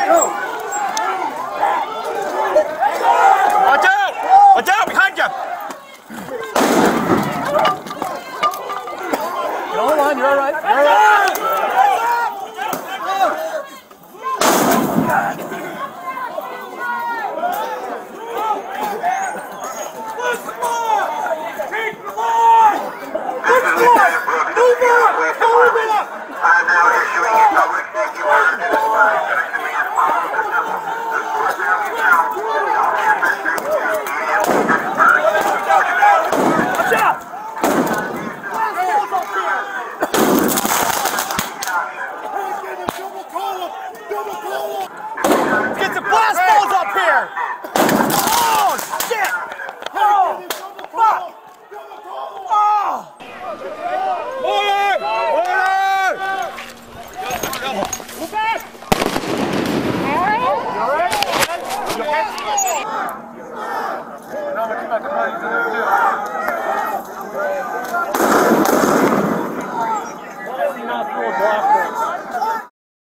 Watch out! Watch out! Behind you! Hold on, you're all right. You're all right. I'm now issuing a public safety order to the fire command. Watch out! Get the blast balls up here! Oh, shit! Oh, fuck! Oh! Order! Order! Move back! You all right? You okay? No, come on, you can do it.